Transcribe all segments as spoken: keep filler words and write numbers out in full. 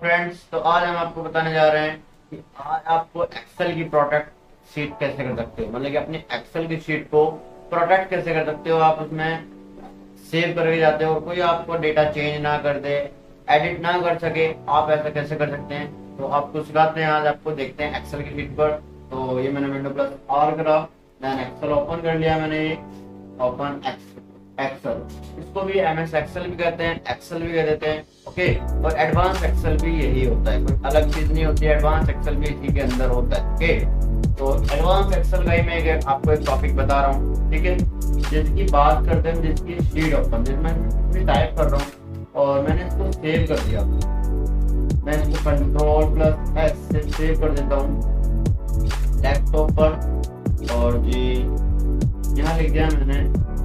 Friends, तो आज हम आपको बताने जा रहे हैं कि आज आपको एक्सेल की प्रोटेक्ट शीट कैसे कर सकते हो। मतलब कि अपनी एक्सेल की शीट को प्रोटेक्ट कैसे कर सकते हो। आप उसमें सेव करके जाते हो और कोई आपको डेटा चेंज ना कर दे, एडिट ना कर सके, आप ऐसा कैसे कर सकते हैं तो आपको सिखाते हैं। आज आपको देखते हैं एक्सेल की शीट पर। तो ये मैंने विंडो प्लस आर करा, देन एक्सेल ओपन कर लिया मैंने। ये ओपन एक्सेल, इसको भी एम एस एक्सेल भी कहते हैं, एक्सेल भी कह देते हैं। ओके, और एडवांस एक्सेल भी यही होता है, कोई अलग चीज नहीं होती है। एडवांस एक्सेल भी इसी के अंदर होता है। ओके, तो एडवांस एक्सेल का ही मैं एक, आपको एक टॉपिक बता रहा हूँ, ठीक है, जिसकी बात करते हैं, जिसकी शीट ओपन जिसमें टाइप कर रहा हूँ और मैंने इसको सेव कर दिया। मैं इसको कंट्रोल प्लस एस से सेव कर देता हूँ डेस्कटॉप पर। और जी यहाँ लिख दिया मैंने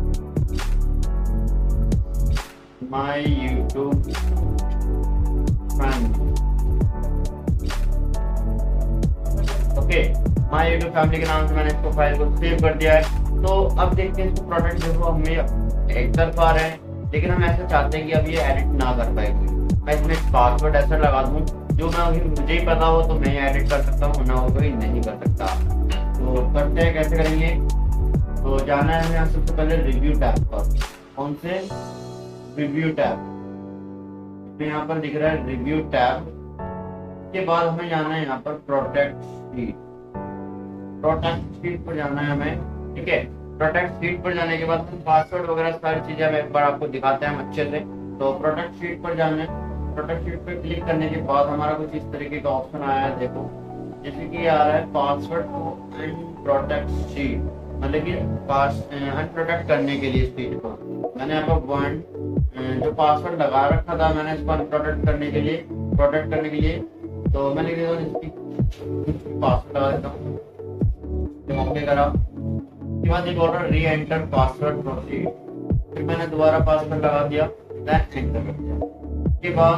my YouTube family. Okay, my YouTube family के नाम से मैंने इसको फाइल को सेव कर दिया है। तो अब देखते हैं इसको प्रोडक्ट देखो हमें एडिट कर पा रहे हैं, लेकिन हम ऐसा चाहते हैं कि अब ये एडिट ना कर पाए कोई। मैं इसमें पासवर्ड ऐसा लगा दूं जो मैं मुझे ही पता हो तो मैं एडिट कर सकता हूँ, ना हो कोई नहीं कर सकता। तो करते हैं, कैसे करेंगे। तो जाना है हमें सबसे पहले रिव्यू टैब पर। कौन से? Review tab. तो यहाँ पर दिख रहा है रिव्यू टैब के बाद हमें जाना है यहाँ पर प्रोटेक्ट शीट। प्रोटेक्ट शीट पर जाना है हमें, ठीक है। प्रोटेक्ट शीट पर जाने के बाद पासवर्ड वगैरह सारी चीजें हम एक बार आपको दिखाते हैं अच्छे से। तो प्रोटेक्ट शीट पर जाना है। प्रोटेक्ट शीट पर क्लिक करने के बाद हमारा कुछ इस तरीके का ऑप्शन आया है, देखो, जैसे कि आ रहा है पासवर्ड को अनप्रोटेक्ट शीट, मतलब कि पास अनप्रोटेक्ट करने के लिए शीट को मैंने यहाँ पर वन जो पासवर्ड लगा रखा था मैंने इसको अनप्रोटेक्ट करने के लिए, प्रोटेक्ट करने के लिए। तो मैं लिख देता हूँ इसकी पासवर्ड लगा देता हूँ। ओके करा, उसके बाद एक ऑर्डर री एंटर पासवर्ड प्रोसीड, फिर मैंने दोबारा पासवर्ड लगा दिया, देन एंटर कर दिया। उसके बाद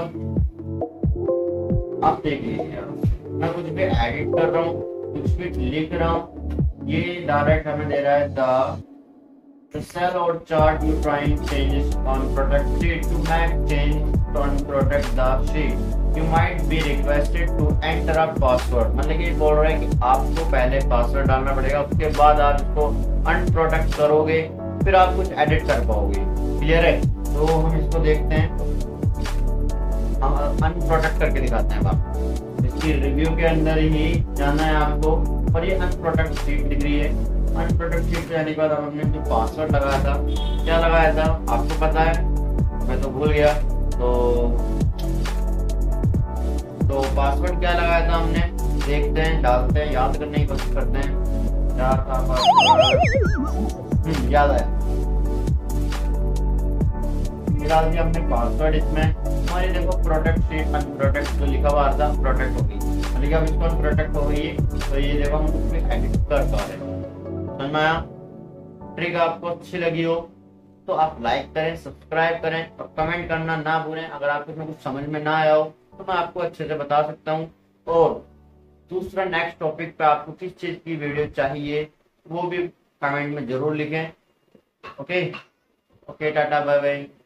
आप देख लीजिए मैं कुछ भी एडिट कर रहा हूँ, कुछ भी लिख रहा हूँ, ये डायरेक्ट हमें दे रहा है the The cell or chart you trying changes on product sheet to make change on product the sheet you might be requested to enter a password। मतलब कि बोल रहा है कि आपको पहले पासवर्ड डालना पड़ेगा, उसके बाद आप इसको अनप्रोटेक्ट करोगे, फिर आप कुछ एडिट कर पाओगे। क्लियर है? तो हम इसको देखते हैं, हम अनप्रोटेक्ट करके दिखाते हैं आपको। इसकी रिव्यू के अंदर ही जाना है आपको और ये अनप्रोटेक्ट शीट दिख रही है। अनप्रोटेक्ट शीट जाने के बाद हमने जो पासवर्ड लगाया था, क्या लगाया था आपको पता है, मैं तो भूल गया। तो तो पासवर्ड क्या लगाया था हमने, देखते हैं, डालते हैं, याद करने की कोशिश करते हैं। क्या था पासवर्ड? याद आया, डाल दिया हमने पासवर्ड। इसमें हमारी देखो प्रोटेक्ट शीट अनप्रोटेक्ट जो लिखा हुआ था प्रोटेक्ट हो गई, मतलब कि अब इसको अनप्रोटेक्ट हो गई। तो ये देखो हम उसमें एडिट कर पा रहे हैं। समझ में आया? ट्रिक आपको अच्छी लगी हो तो आप लाइक करें, सब्सक्राइब करें और कमेंट करना ना भूलें। अगर आपको इसमें कुछ समझ में ना आया हो तो मैं आपको अच्छे से बता सकता हूँ। और दूसरा नेक्स्ट टॉपिक पे आपको किस चीज की वीडियो चाहिए वो भी कमेंट में जरूर लिखें। Okay okay, tata bye bye.